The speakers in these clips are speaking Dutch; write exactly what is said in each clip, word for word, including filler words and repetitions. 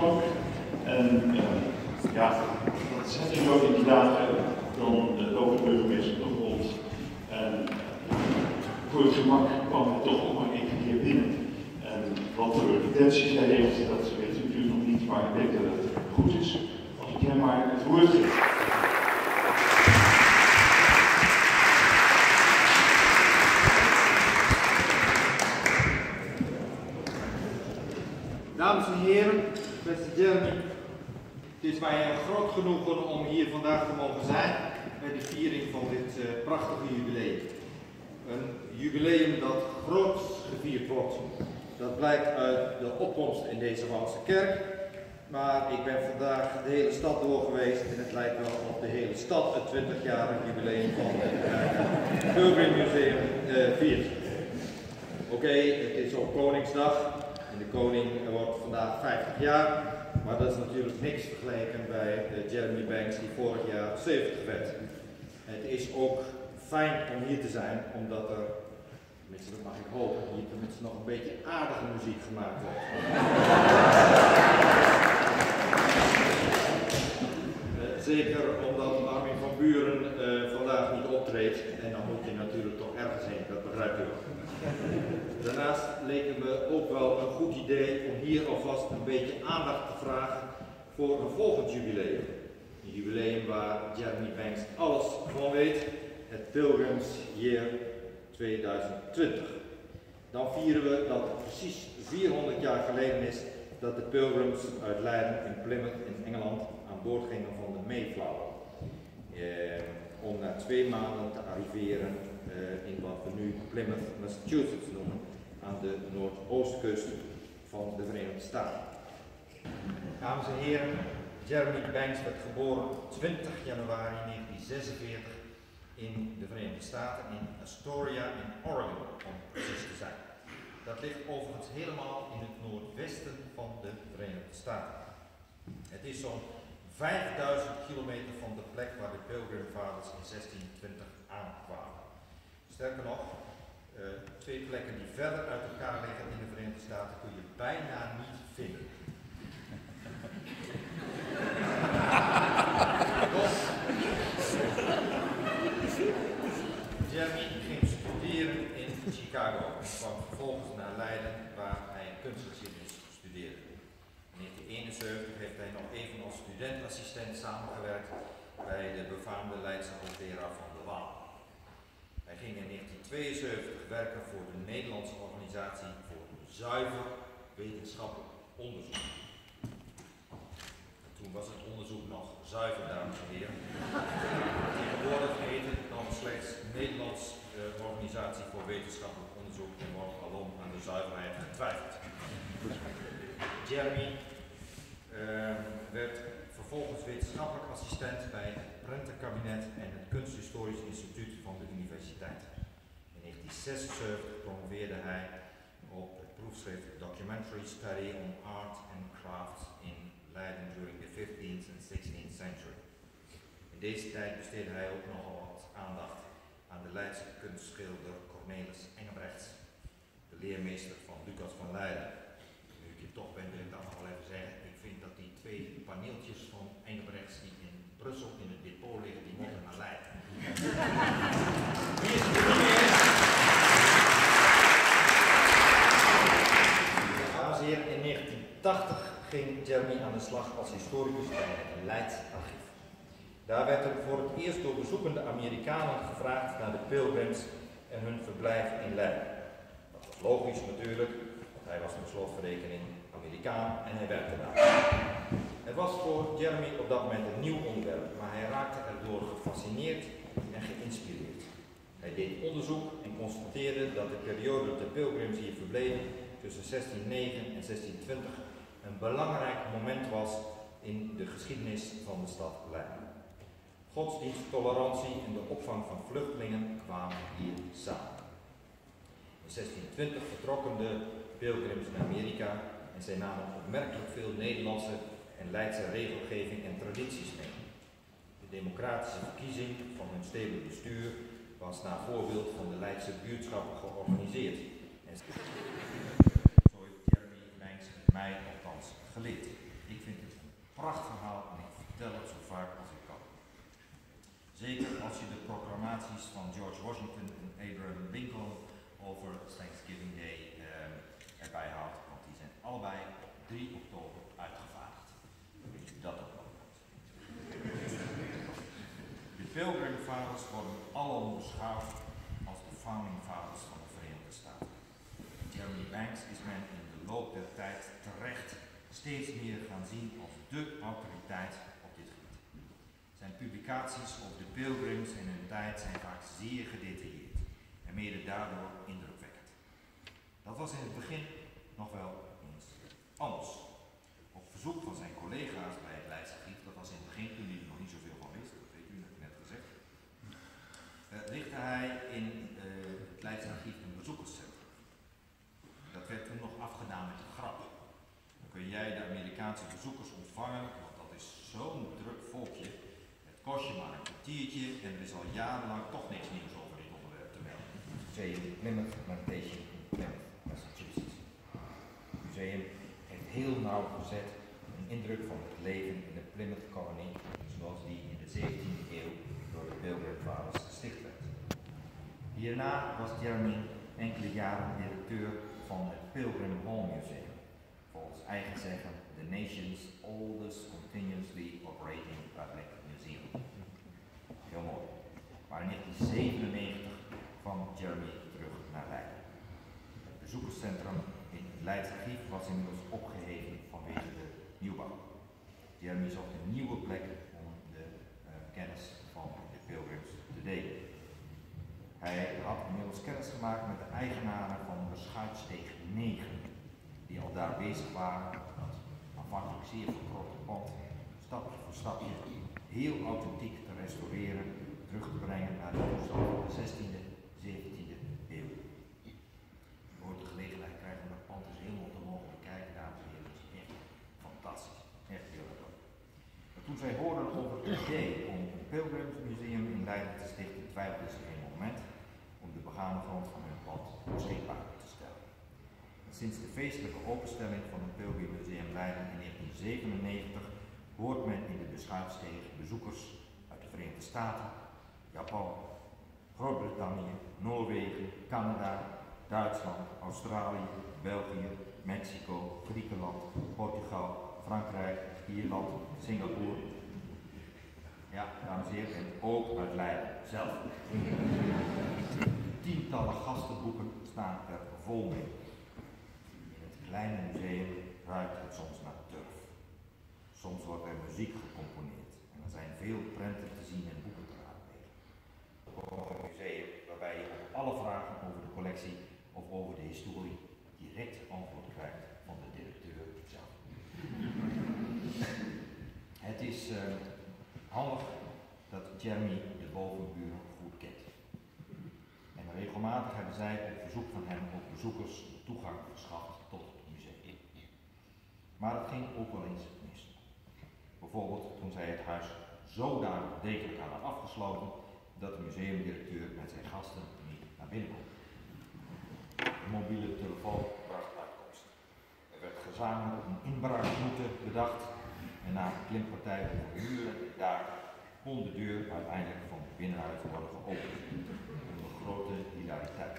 sprak. En uh, ja, dat zet je zo in die dagen, dan uh, loopt de burgemeester nog rond. En voor het gemak kwam hij toch ook maar één keer binnen. En wat voor intenties hij heeft, dat weet u natuurlijk nog niet, maar ik denk dat het goed is als ik hem maar het woord geef. Dames en heren, beste Jeremy, het is mij een groot genoegen om hier vandaag te mogen zijn bij de viering van dit uh, prachtige jubileum. Een jubileum dat groot gevierd wordt. Dat blijkt uit de opkomst in deze Waalse kerk, maar ik ben vandaag de hele stad door geweest en het lijkt wel of de hele stad het twintigjarig jubileum van het uh, Pilgrim Museum uh, viert. Oké, okay, het is op Koningsdag. En de koning wordt vandaag vijftig jaar, maar dat is natuurlijk niks vergeleken bij uh, Jeremy Banks die vorig jaar zeventig werd. Het is ook fijn om hier te zijn, omdat er, tenminste dat mag ik hopen, hier tenminste nog een beetje aardige muziek gemaakt wordt. uh, zeker omdat Armin van Buuren uh, vandaag niet optreedt en dan moet je natuurlijk toch ergens heen, dat begrijpt u wel. Daarnaast leek het me ook wel een goed idee om hier alvast een beetje aandacht te vragen voor een volgend jubileum. Een jubileum waar Jeremy Banks alles van weet, het Pilgrims Year tweeduizend twintig. Dan vieren we dat het precies vierhonderd jaar geleden is dat de Pilgrims uit Leiden in Plymouth in Engeland aan boord gingen van de Mayflower. Eh, om na twee maanden te arriveren uh, in wat we nu Plymouth, Massachusetts noemen, aan de noordoostkust van de Verenigde Staten. Dames en heren, Jeremy Banks werd geboren twintig januari negentien zesenveertig in de Verenigde Staten, in Astoria in Oregon, om precies te zijn. Dat ligt overigens helemaal in het noordwesten van de Verenigde Staten. Het is zo'n vijfduizend kilometer van de plek waar de Pilgrimvaders in zestien twintig aankwamen. Sterker nog, uh, twee plekken die verder uit elkaar liggen in de Verenigde Staten kun je bijna niet vinden. Jeremy ging studeren in Chicago en kwam vervolgens naar Leiden waar hij kunstgeschiedenis studeerde. In negentien eenenzeventig heeft hij nog even als studentassistent samengewerkt bij de befaamde Leidse hoogleraar van de Waal. Hij ging in negentien tweeënzeventig werken voor de Nederlandse organisatie voor zuiver wetenschappelijk onderzoek. Toen was het onderzoek nog zuiver, dames en heren. Tegenwoordig heet het dan slechts Nederlands uh, Organisatie voor Wetenschappelijk Onderzoek en wordt alom aan de zuiverheid getwijfeld. Jeremy uh, werd vervolgens wetenschappelijk assistent bij het Prentenkabinet en het Kunsthistorisch Instituut van de Universiteit. In negentien zesenzeventig promoveerde hij op het proefschrift Documentary Study on Art and Crafts in Leiden during the fifteenth and sixteenth century. In deze tijd besteedde hij ook nogal wat aandacht aan de Leidse kunstschilder Cornelis Engelbrechts, de leermeester van Lucas van Leiden. Nu ik hier toch ben, wil ik dan nog wel even zeggen, ik vind dat die twee paneeltjes van Engelbrechts die in Brussel in het depot liggen, die moeten naar Leiden. Hier is de Dames en heren, in negentien tachtig ging Jeremy aan de slag als historicus bij het Leids Archief. Daar werd hem voor het eerst door bezoekende Amerikanen gevraagd naar de Pilgrims en hun verblijf in Leiden. Dat was logisch natuurlijk, want hij was per slotverrekening Amerikaan en hij werkte daar. Het was voor Jeremy op dat moment een nieuw onderwerp, maar hij raakte erdoor gefascineerd en geïnspireerd. Hij deed onderzoek en constateerde dat de periode dat de Pilgrims hier verbleven tussen zestien negen en zestien twintig een belangrijk moment was in de geschiedenis van de stad Leiden. Godsdienst, tolerantie en de opvang van vluchtelingen kwamen hier samen. In zestien twintig vertrokken de Pilgrims naar Amerika en zij namen opmerkelijk veel Nederlandse en Leidse regelgeving en tradities mee. De democratische verkiezing van hun stedelijk bestuur was naar voorbeeld van de Leidse buurtschappen georganiseerd. En zo heeft Jeremy Banks mij althans geleerd. Ik vind het een prachtverhaal en ik vertel het zo vaak als ik kan. Zeker als je de proclamaties van George Washington en Abraham Lincoln over Thanksgiving Day eh, erbij haalt, want die zijn allebei op drie oktober uitgevaardigd. Weet je dat ook nog? De Pilgrim Fathers worden alom beschouwd als de founding fathers van de Verenigde Staten. Jeremy Banks is men in de loop der tijd terecht steeds meer gaan zien als dé autoriteit op dit gebied. Zijn publicaties over de Pilgrims en hun tijd zijn vaak zeer gedetailleerd en mede daardoor indrukwekkend. Dat was in het begin nog wel eens anders. Op verzoek van zijn collega's bij het Leids Archief, dat was in het begin toen hij er nog niet zoveel van wist, dat weet u net gezegd, uh, richtte hij in uh, het Leids Archief een bezoekerscentrum. Dat werd toen nog afgedaan met een grap. Dan kun jij de Amerikaanse bezoekers ontvangen, want dat is zo'n druk volkje. Het kost je maar een kwartiertje en er is al jarenlang toch niks nieuws over dit onderwerp te melden. Museum Plymouth Plantation in Plymouth, Massachusetts. Het museum heeft heel nauwgezet een indruk van het leven in de Plymouth Colony, zoals die in de zeventiende eeuw door de Pilgrim Fathers gesticht werd. Hierna was Jeremy enkele jaren directeur van het Pilgrim Hall Museum, volgens eigen zeggen the nation's oldest continuously operating public museum. Heel mooi. Maar in negentien zevenennegentig kwam Jeremy terug naar Leiden. Het bezoekerscentrum in het Leids Archief was inmiddels opgeheven vanwege de nieuwbouw. Jeremy zocht een nieuwe plek om de uh, kennis van de Pilgrims te delen. Hij had inmiddels kennis gemaakt met de eigenaren van Beschuitsteeg negen, die al daar bezig waren, dat aanvankelijk zeer verkropte pand, stapje voor stapje, heel authentiek te restaureren, terug te brengen naar de toestand van de zestiende, zeventiende eeuw. Je hoort de gelegenheid krijgen om dat pand dus helemaal te mogen bekijken, dames en heren. Dat is echt fantastisch, echt heel erg leuk. Maar toen zij hoorden over het idee om een Pilgrimsmuseum in Leiden te stichten, twijfelden ze geen moment om de begane grond van hun pand beschikbaar te stellen. En sinds de feestelijke openstelling van het Pilgrimmuseum Leiden in negentien zevenennegentig hoort men in de Beschuitsteeg bezoekers uit de Verenigde Staten, Japan, Groot-Brittannië, Noorwegen, Canada, Duitsland, Australië, België, Mexico, Griekenland, Portugal, Frankrijk, Ierland, Singapore. Ja, dames en heren, en ook uit Leiden zelf. Tientallen gastenboeken staan er vol mee. In het kleine museum ruikt het soms naar turf. Soms wordt er muziek gecomponeerd en er zijn veel prenten te zien en boeken te raadplegen. Een museum waarbij je op alle vragen over de collectie of over de historie direct antwoord krijgt van de directeur zelf. Het is uh, handig dat Jeremy de bovenburen goed kent. En regelmatig hebben zij op verzoek van hem ook bezoekers toegang verschaft tot het museum. Maar het ging ook wel eens mis. Bijvoorbeeld toen zij het huis zodanig degelijk hadden afgesloten dat de museumdirecteur met zijn gasten niet naar binnen kon. De mobiele telefoon bracht uitkomst. Er werd gezamenlijk een inbraakroute bedacht en na een klimpartij over uren en dagen kon de deur uiteindelijk van binnenuit worden geopend. Onder grote hilariteit.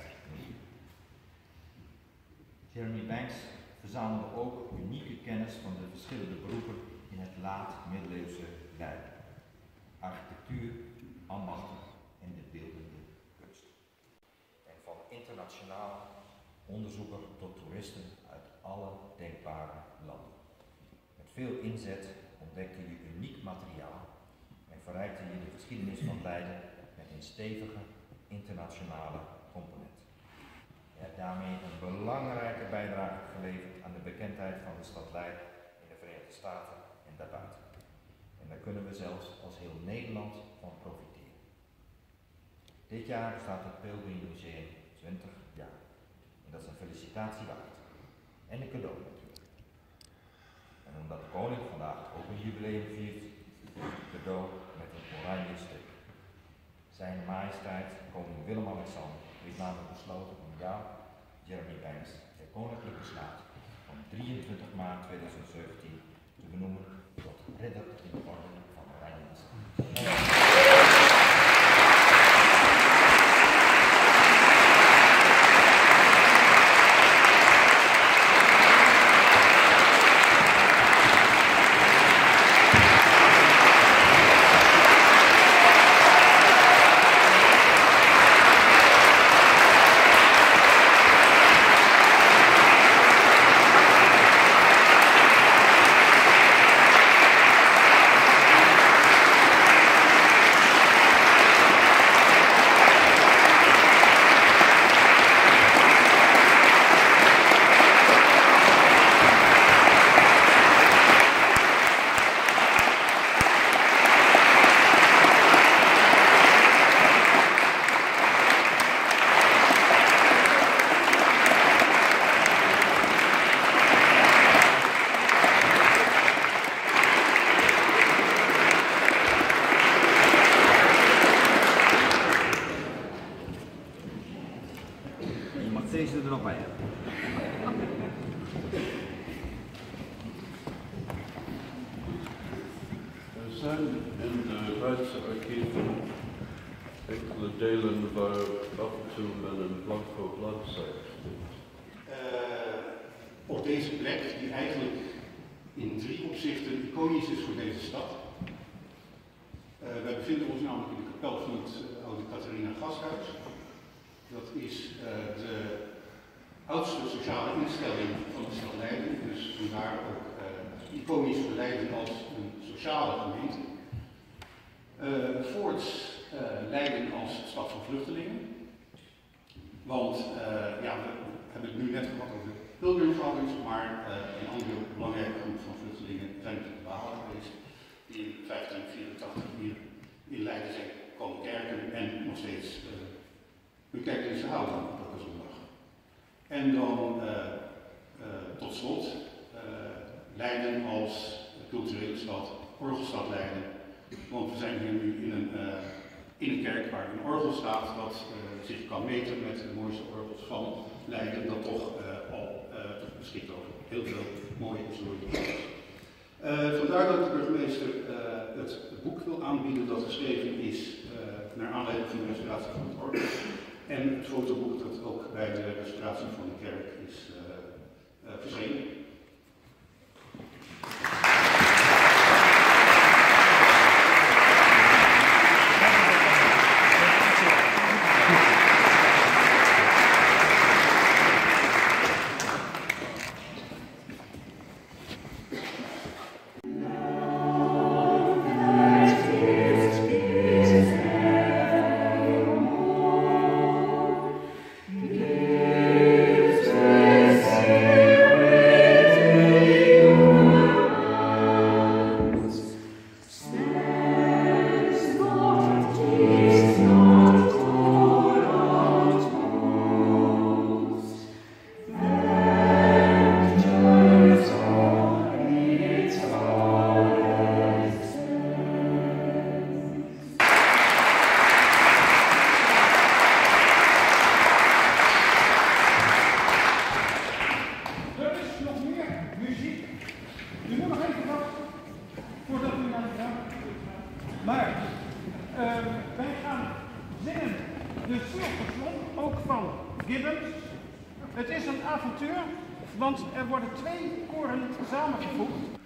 Jeremy Banks verzamelde ook unieke kennis van de verschillende beroepen in het laat-middeleeuwse Leiden. Architectuur, ambachten en de beeldende kunst. En van internationaal onderzoeker tot toeristen uit alle denkbare landen. Met veel inzet ontdekte je uniek materiaal en verrijkte je de geschiedenis van Leiden met een stevige internationale component. Je hebt daarmee een belangrijke bijdrage geleverd aan de bekendheid van de stad Leiden in de Verenigde Staten en daarbuiten. En daar kunnen we zelfs als heel Nederland van profiteren. Dit jaar bestaat het Pilgrim Museum twintig jaar. En dat is een felicitatie waard. En een cadeau natuurlijk. En omdat de koning vandaag ook een jubileum viert, is het cadeau met een oranje stuk. Zijn majesteit, koning Willem-Alexander, heeft namelijk besloten om jou, Jeremy Banks, de koninklijke staat van drieëntwintig maart tweeduizend zeventien te benoemen tot ridder in de orde van Oranje Nassau. Deze er nog bij hebben. Er zijn in de Duitse archieven enkele delen waar af en toe men een blanco bladzijde vindt. Uh, op deze plek, die eigenlijk in drie opzichten iconisch is voor deze stad. Uh, wij bevinden ons namelijk in de kapel van het uh, oude Catharina Gashuis. Dat is uh, de oudste sociale instelling van de stad Leiden, dus vandaar ook uh, iconisch voor Leiden als een sociale gemeente. Uh, voorts uh, Leiden als stad van vluchtelingen, want uh, ja, we hebben het nu net gehad over pilgrimfathers, maar uh, een andere belangrijke groep van vluchtelingen zijn de Walen geweest, die in vijftien vierentachtig hier in Leiden zijn komen kerken en nog steeds uh, hun kerkdiensten houden op elke zondag. En dan uh, uh, tot slot uh, Leiden als culturele stad, orgelstad Leiden. Want we zijn hier nu in een, uh, in een kerk waar een orgel staat dat uh, zich kan meten met de mooiste orgels van Leiden, dat toch uh, al uh, beschikt over heel veel mooie historische uh, Vandaar dat de burgemeester uh, het boek wil aanbieden dat geschreven is uh, naar aanleiding van de restauratie van het orgel. En het fotoboek dat ook bij de restauratie van de kerk is uh, uh, verschenen. Maar uh, wij gaan zingen de Silverslot, ook van Gibbons. Het is een avontuur, want er worden twee koren samengevoegd.